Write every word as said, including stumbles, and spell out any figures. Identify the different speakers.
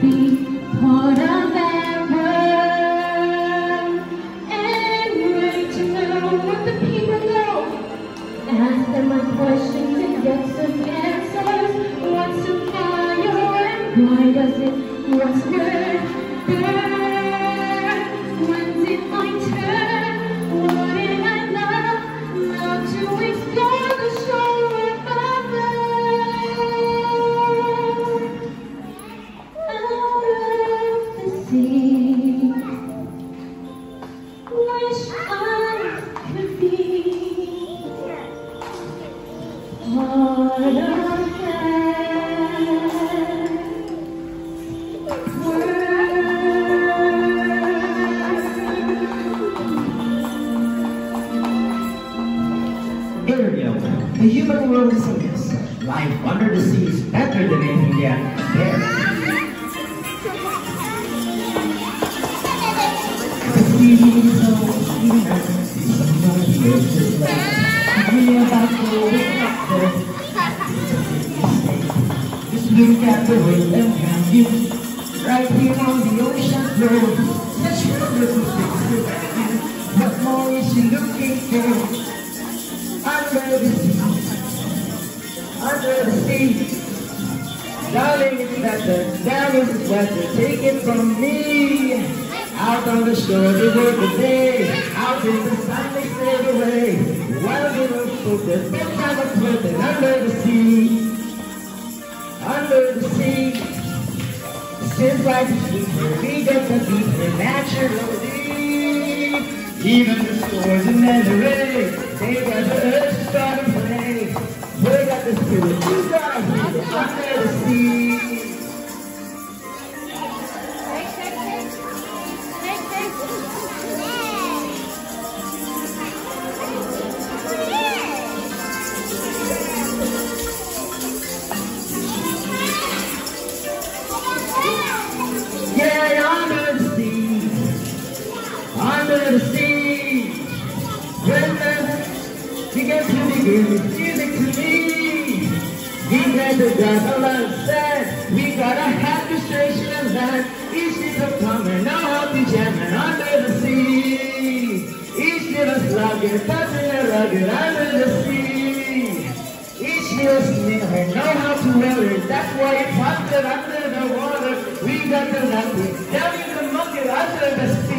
Speaker 1: be part of that world and ready to know what the people know. Ask them my questions and get some answers. What's a fire and why does it, what's word, burn? When's it my turn? What did I love? Love to explore the shore above out of the sea. Wish I could be part of that
Speaker 2: Ariel, the human world is a mess. Life under the sea is better than anything yet. There. The sea is so sweet, someone lives just like me about going up there. Just look at the world and can you right here on the ocean floor. Such wonderful things to you. What more is she looking for? Under the sea, under the sea. Darling, it's better, that is better. Take it from me. Out on the shore, they work the day. Out in the sun, they sail away. Wild little focus, that kind of floating under the sea. Under the sea. Since life is sweeter, we get to beat her naturally. Even the stores and then the rain, they got the urge to start to play. They got the spirit, you got it under the sea. Yeah, under the sea, under the sea. When the begins to begin with music to me, we got the dance of sunset. We got a happy station and land. Each is a plumber, know how to jam and under the sea. Each little slugger, touching a rugged under the sea. Each little snailhead, know how to wear it. That's why it's hotter under the water. We got the lucky, down in the monkey under the sea.